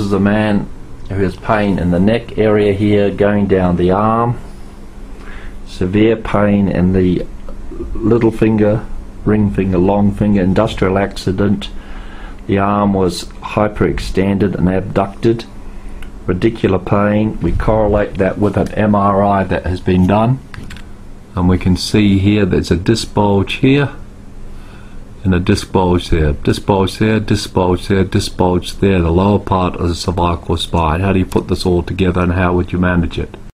is a man who has pain in the neck area here going down the arm, severe pain in the little finger, ring finger, long finger, industrial accident. The arm was hyperextended and abducted, radicular pain. We correlate that with an MRI that has been done, and we can see here there's a disc bulge here and a disc bulge there, disc bulge there, disc bulge there, disc bulge there, the lower part of the cervical spine. How do you put this all together and how would you manage it?